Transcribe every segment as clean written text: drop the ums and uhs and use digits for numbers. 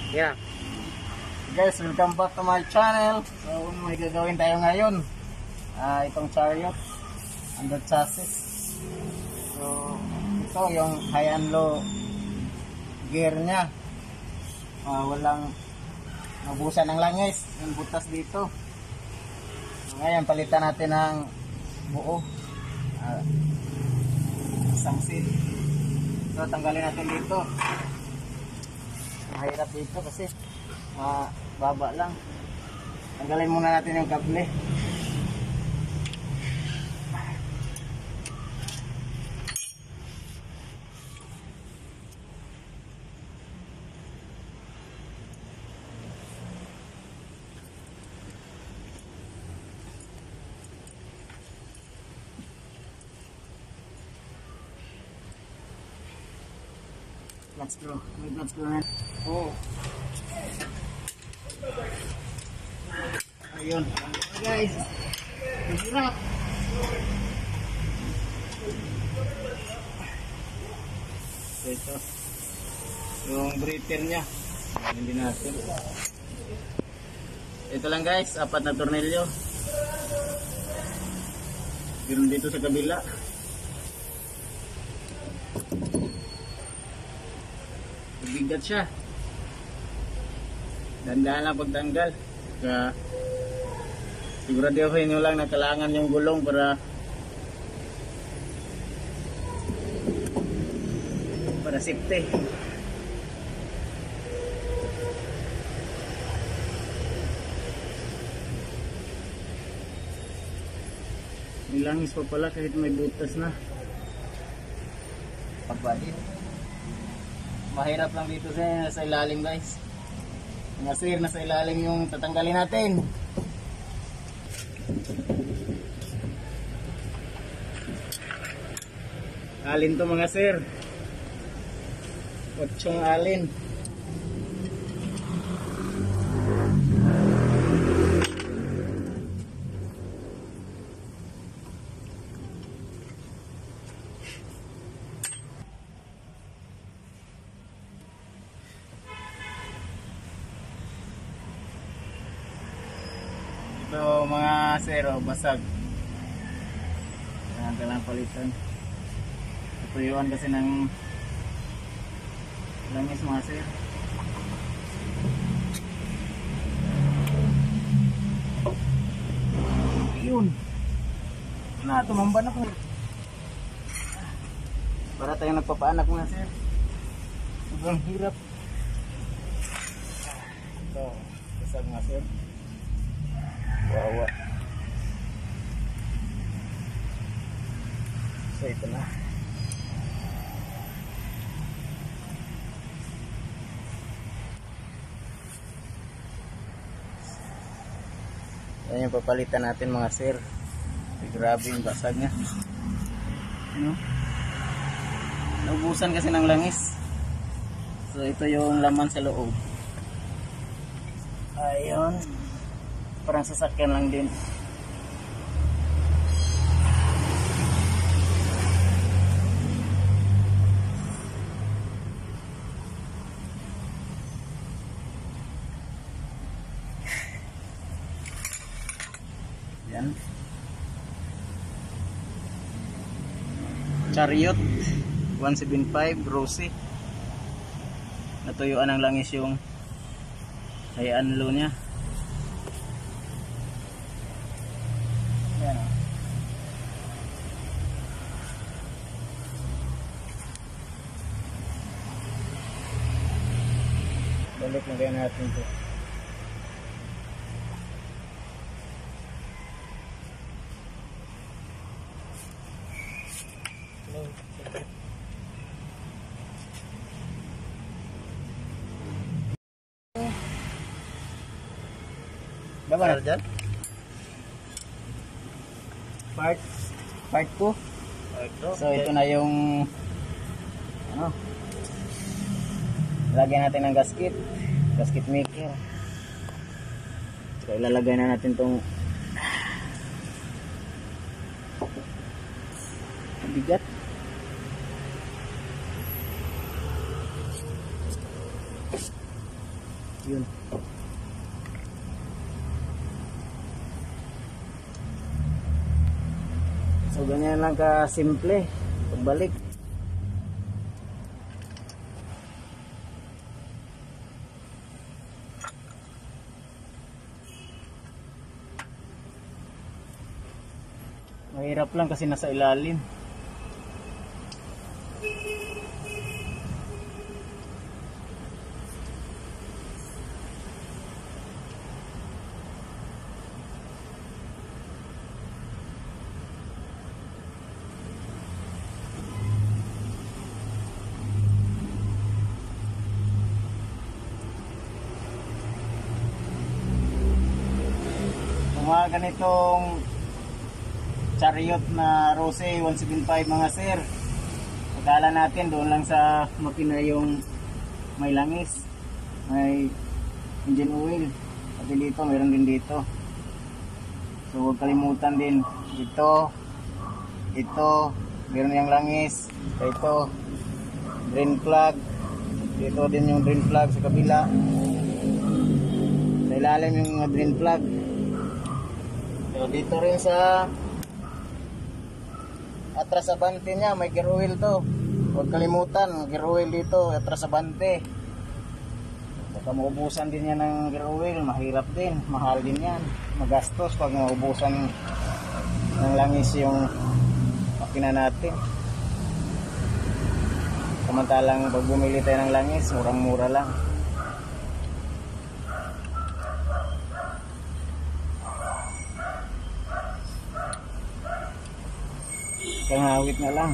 Yeah. Guys, welcome back to my channel. So, may gagawin tayo ngayon. Itong chariot under chassis. So, ito yung high and low gear nya. Walang nabusan ng langis. Yung butas dito. So, ngayon, palitan natin ng buo. Isang seat. So, tanggalin natin dito. Mahirap dito kasi baba lang. Tanggalin muna natin yung kable. Let's go. Let's go na. Oh. Ayun. Guys. Hirap. Ito. Yung breather nya. Hindi natin. Ito lang guys. 4 na tornilyo. Ganoon dito sa kabila. Bigat siya. Dandahan lang pagtanggal. Kaya siguraduhin nyo lang na kailangan yung gulong para safety. Nilangis pa pala kahit may butas na. Pagbalik. Mahirap lang dito sa ilalim guys. Mga sir, nasa ilalim yung tatanggalin natin. Alin to mga sir. 8 alin. Ito mga zero, basag. Kailangan palitan. Tutuyuan kasi ng langis mga zero. Ayun. Tumamba na po. Para tayong nagpapaanak mga zero. Sobrang hirap. Ito, basag mga zero. Wawa. So ito na. Yan yung papalitan natin mga sir. Grabe yung basag nya. Ano? Naubusan kasi ng langis. So ito yung laman sa loob. Ayun. Parang sasakyan lang din. Yan. Chariot 175 Rossi. Natuyuan ng langis yung hayaan low nya. Balik na kaya natin ito. Baba na dyan? Part 2. So ito na yung ano, lagyan natin ng gasket maker. So ilalagay na natin tong bigat. Yun. So ganyan lang ka simple pagbalik. Mahirap lang kasi nasa ilalim. Mga ganitong Chariot na Rose 175 mga sir, akala natin doon lang sa makina yung may langis, may engine oil, at dito meron din dito. So huwag kalimutan din ito meron yung langis, ito drain plug, dito din yung drain plug sa kabila, sa ilalim yung mga drain plug. So dito rin sa atras abante niya may gear oil to, huwag kalimutan gear oil dito atras abante. Baka maubusan din yan ng gear oil, mahirap din, mahal din yan, magastos pag maubusan ng langis yung makina natin. Samantalang pag bumili tayo ng langis, murang mura lang. Kangawit na lang.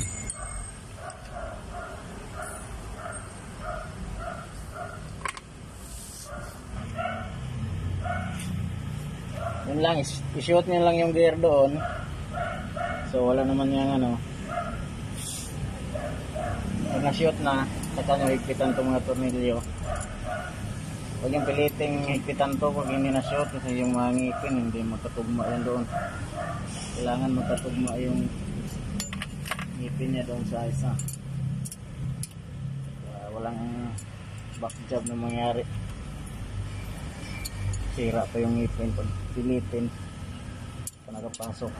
Yun lang, i-shoot nyo lang yung gear doon. So wala naman yung ano. Pag na-shoot na, saka nyo higpitan itong mga tornilyo. Huwag yung piliting higpitan to pag hindi na-shoot kasi yung mga ngipin hindi magkatugma yan doon. Kailangan magkatugma yung ngipin niya doon sa isa. Walang back job na mangyari. Sira pa yung ngipin pag pilitin pa nakapasok.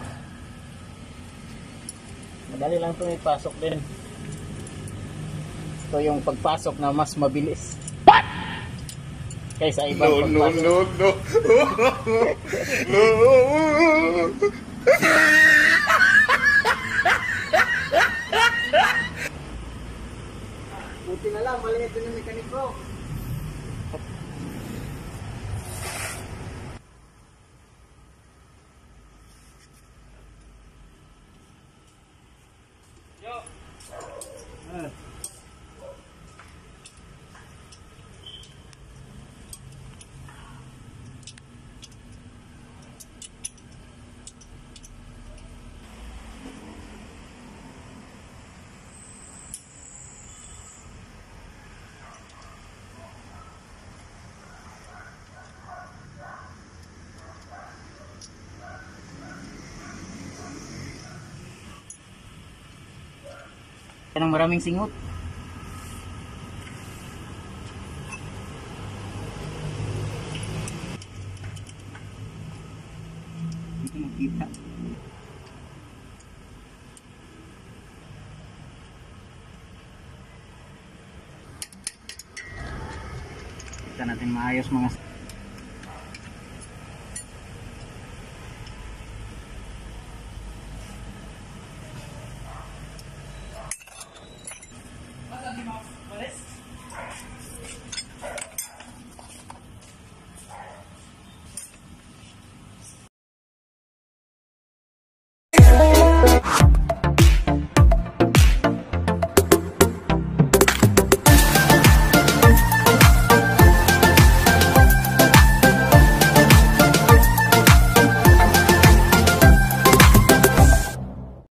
Madali lang ito ipasok din. Ito yung pagpasok na mas mabilis. What? Kaysa ibang pagpasok. No. Buti na lang, maliit din yung mekaniko. Yan ang maraming singot. Dito makita. Kita natin maayos mga